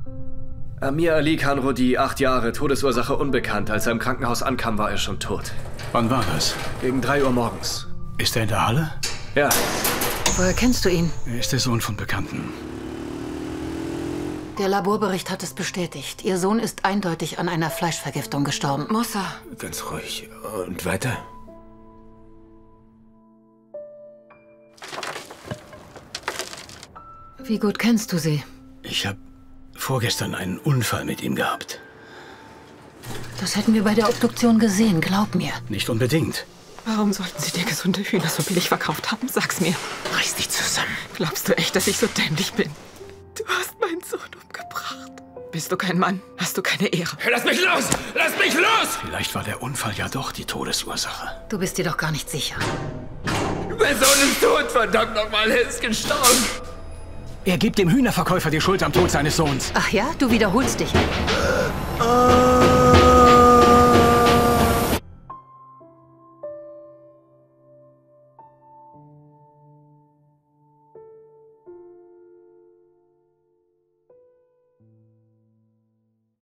Amir Ali Khanrodi, 8 Jahre, Todesursache unbekannt. Als er im Krankenhaus ankam, war er schon tot. Wann war das? Gegen 3 Uhr morgens. Ist er in der Halle? Ja. Woher kennst du ihn? Er ist der Sohn von Bekannten. Der Laborbericht hat es bestätigt. Ihr Sohn ist eindeutig an einer Fleischvergiftung gestorben. Mossa. Ganz ruhig. Und weiter? Wie gut kennst du sie? Ich habe vorgestern einen Unfall mit ihm gehabt. Das hätten wir bei der Obduktion gesehen, glaub mir. Nicht unbedingt. Warum sollten sie dir gesunde Hühner so billig verkauft haben? Sag's mir. Reiß dich zusammen. Glaubst du echt, dass ich so dämlich bin? Du hast meinen Sohn umgebracht. Bist du kein Mann? Hast du keine Ehre? Lass mich los! Lass mich los! Vielleicht war der Unfall ja doch die Todesursache. Du bist dir doch gar nicht sicher. Mein Sohn ist tot, verdammt nochmal, er ist gestorben. Er gibt dem Hühnerverkäufer die Schuld am Tod seines Sohns. Ach ja, du wiederholst dich.